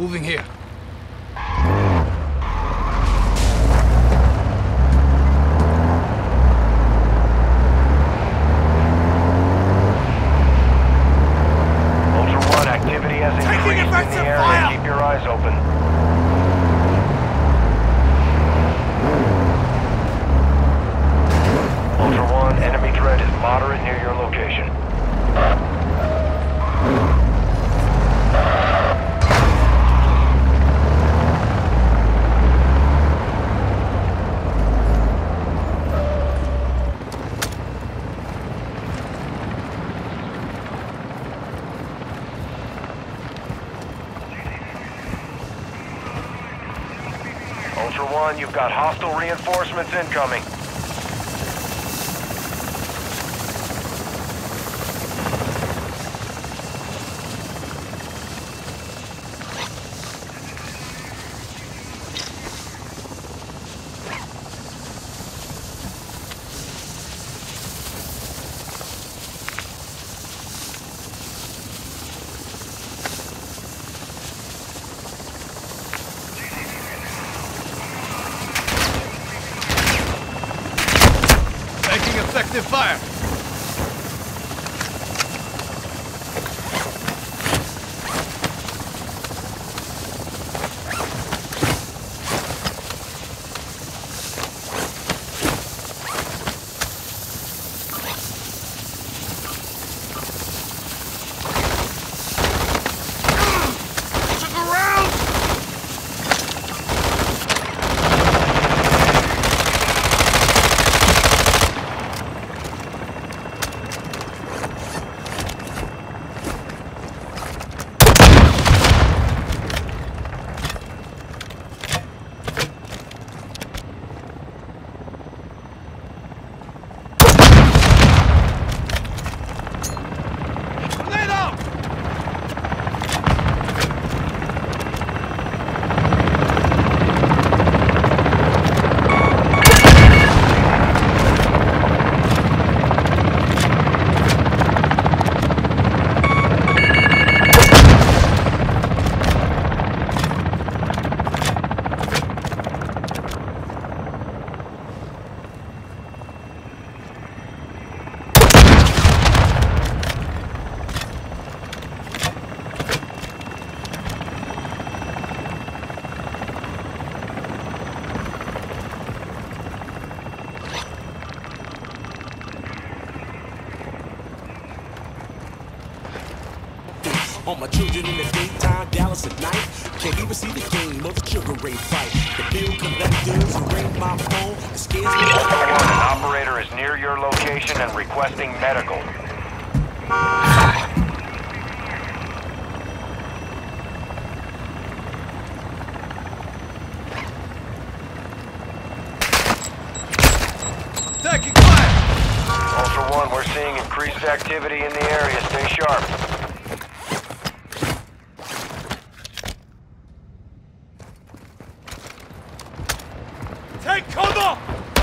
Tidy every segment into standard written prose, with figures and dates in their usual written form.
Moving here. Ultra One, activity has increased in the area. Keep your eyes open. Ultra One, enemy threat is moderate near your location. Ultra One, you've got hostile reinforcements incoming. Effective fire! All my children in the daytime, Dallas at night. Can't even see the game of the sugar ray fight. The bill collectors who ring my phone. It scares me. An operator is near your location and requesting medical. Taking fire! Ultra One, we're seeing increased activity in the area. Stay sharp. Take cover!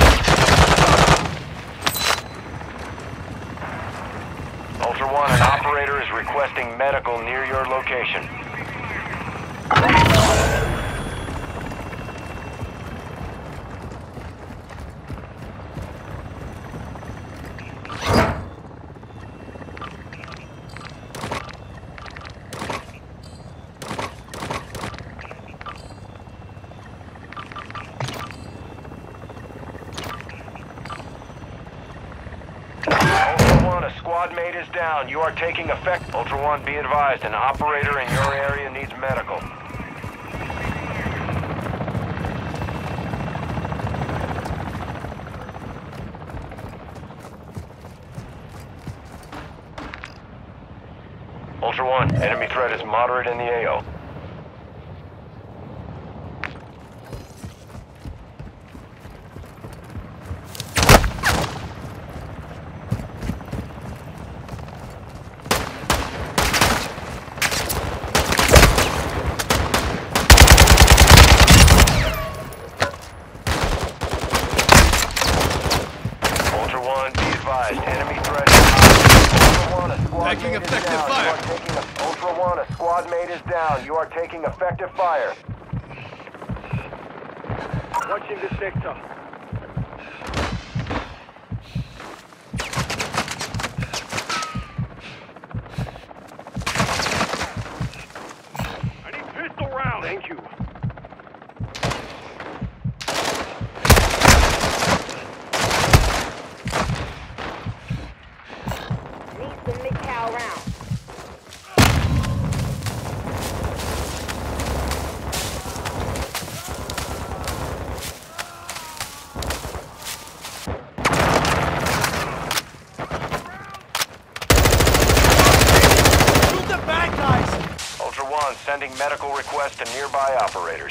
Ultra One, an operator is requesting medical near your location. Squad mate is down. You are taking effect. Ultra One, be advised, an operator in your area needs medical. Ultra One, enemy threat is moderate in the AO. Taking effective fire. Ultra One, a squad mate mate is down. You are taking effective fire. Watching the sector. I need pistol round. Thank you. Need some mid-cal rounds. Shoot the bad guys! Ultra One, sending medical requests to nearby operators.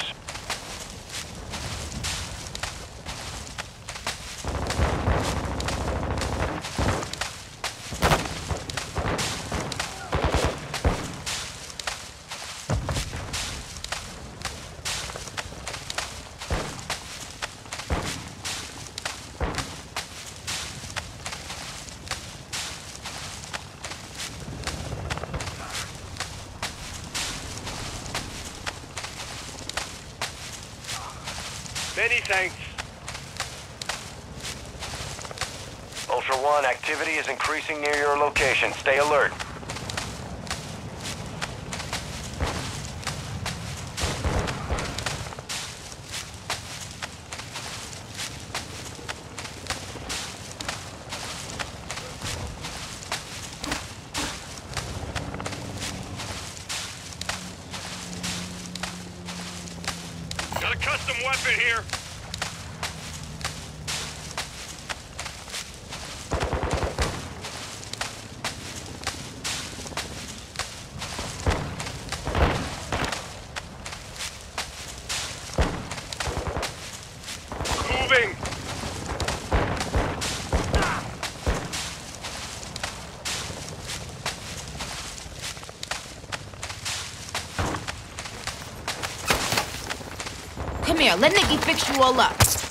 Many thanks. Ultra One, activity is increasing near your location. Stay alert. Got a custom weapon here. Moving. Come here, let Nicki fix you all up.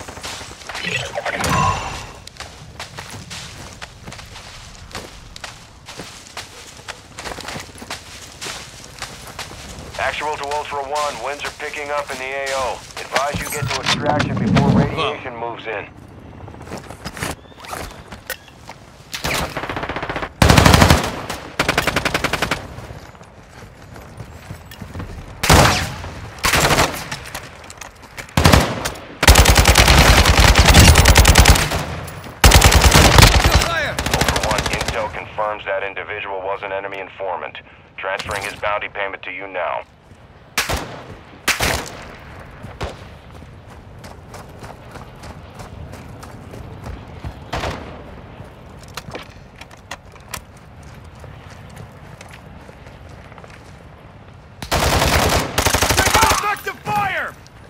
Actual to Ultra One, winds are picking up in the AO. Advise you get to extraction before radiation moves in. Ultra One, intel confirms that individual was an enemy informant. Transferring his bounty payment to you now. Effective fire!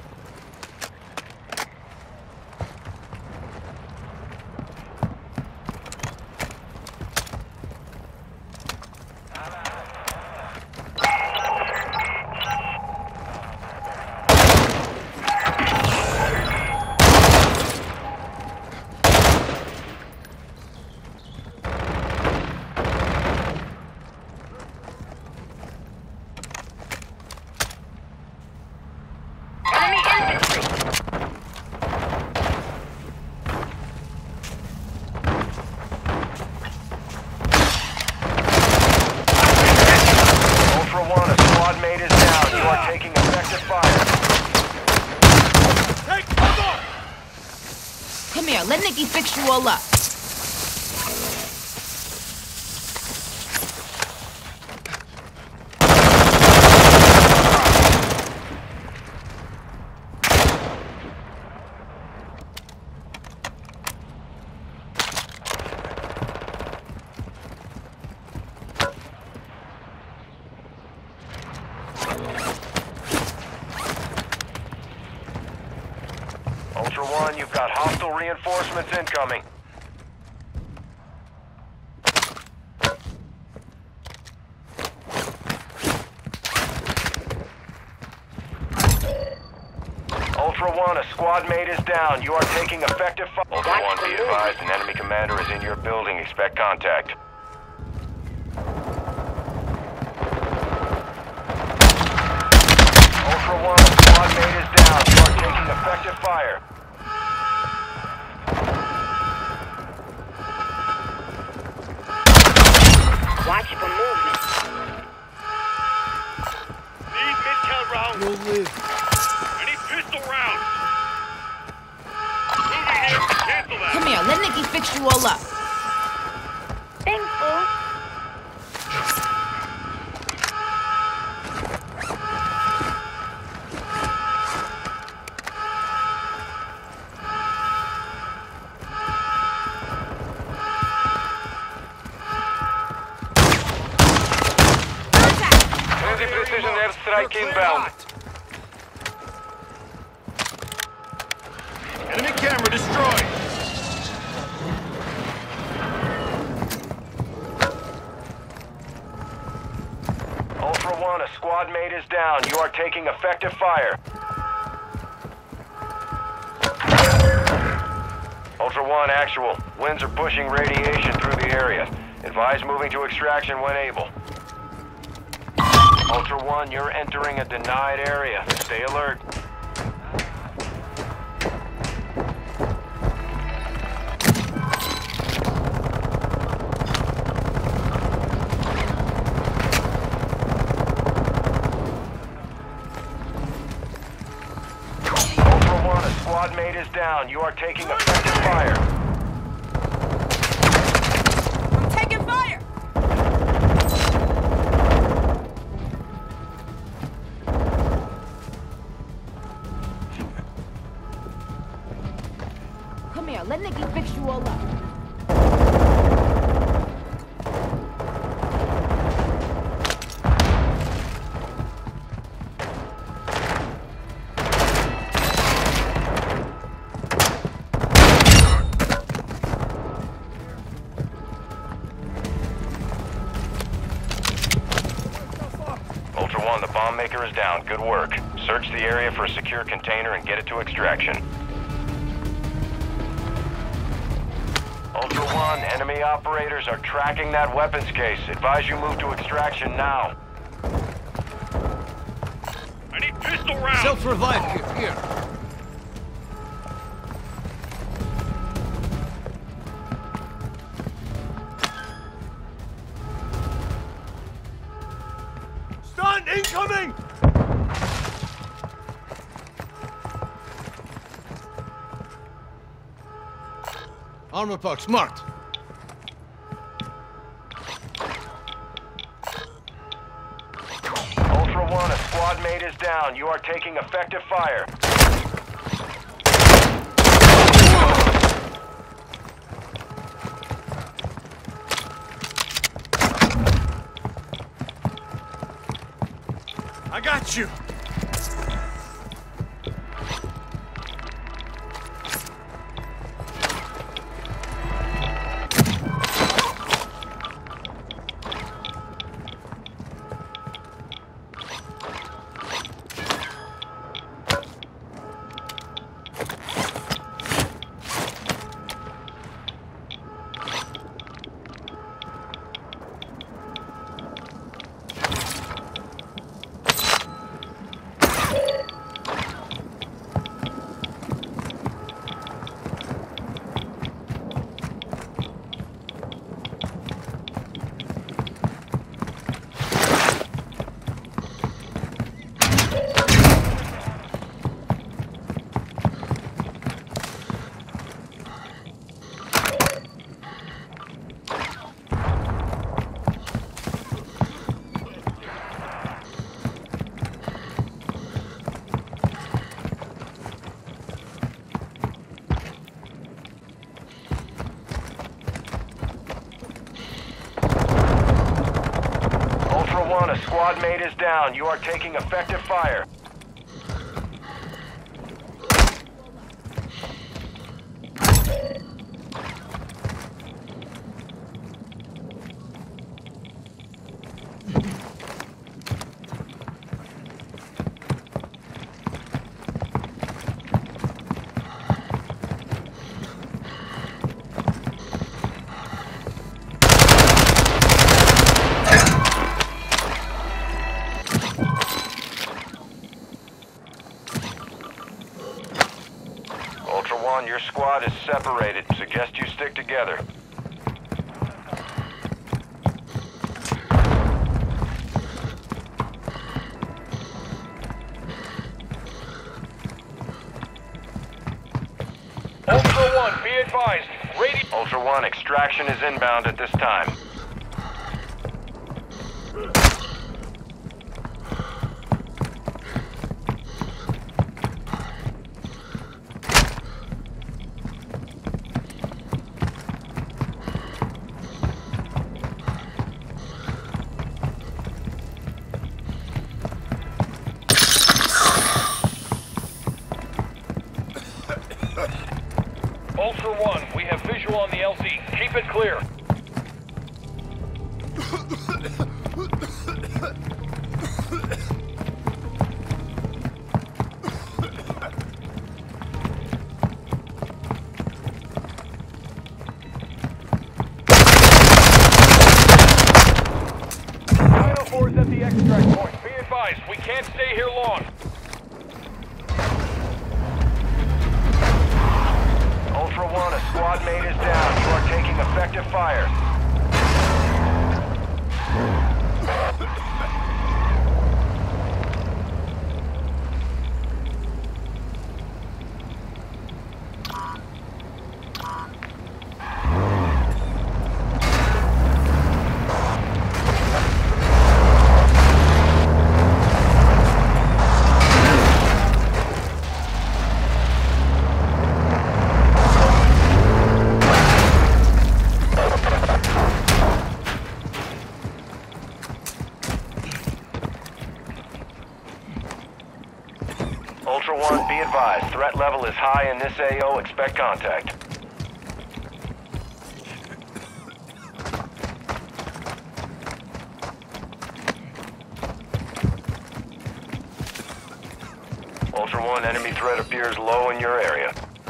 Enemy infantry. Ultra One, a squad mate is down. You are taking effective fire. Take cover! Come here, let Nicki fix you all up. Ultra One, you've got hostile reinforcements incoming. Ultra One, a squad mate is down. You are taking effective fire. Ultra One, be advised, an enemy commander is in your building. Expect contact. One, a squad mate is down. You are taking effective fire. Watch for movement. Need mid-count rounds. You'll live. I need pistol rounds. Moving here. Cancel that. Come here, let Nicki fix you all up. Thanks, boo. Friendly precision airstrike inbound. Enemy camera destroyed. Ultra One, a squad mate is down. You are taking effective fire. Ultra One, actual. Winds are pushing radiation through the area. Advise moving to extraction when able. Ultra One, you're entering a denied area. Stay alert. Ultra One, a squad mate is down. You are taking effective fire. I'm taking fire! Come here, let Nicki fix you all up. Ultra One, the bomb maker is down. Good work. Search the area for a secure container and get it to extraction. Ultra One, enemy operators are tracking that weapons case. Advise you move to extraction now. I need pistol rounds. Self-revive kit, here. Stun incoming. Armor box marked. Ultra One, a squad mate is down. You are taking effective fire. I got you. One, a squad mate is down. You are taking effective fire. Ultra One, your squad is separated. Suggest you stick together. Ultra One, be advised. Ultra One, extraction is inbound at this time. Ultra One, we have visual on the LZ. Keep it clear. Final 4 is at the extract point. Be advised, we can't stay here long. Ultra One, a squad mate is down. You are taking effective fire. Ultra One, be advised. Threat level is high in this AO. Expect contact. Ultra One, enemy threat appears low in your area.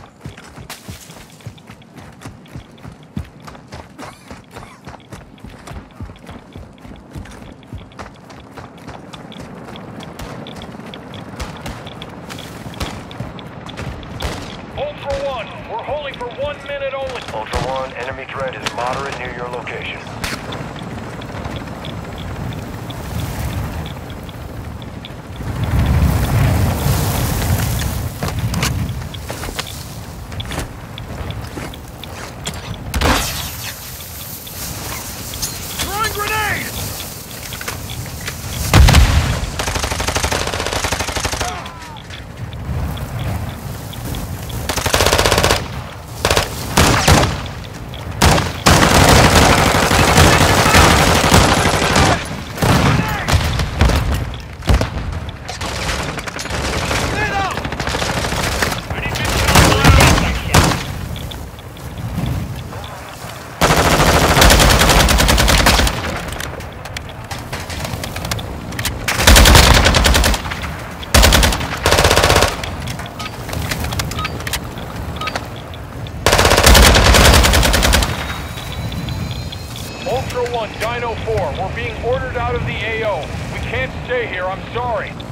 Ultra One, we're holding for 1 minute only. Ultra One, enemy threat is moderate near your location. Throwing grenade! Ultra One, Dino 4, we're being ordered out of the AO. We can't stay here, I'm sorry.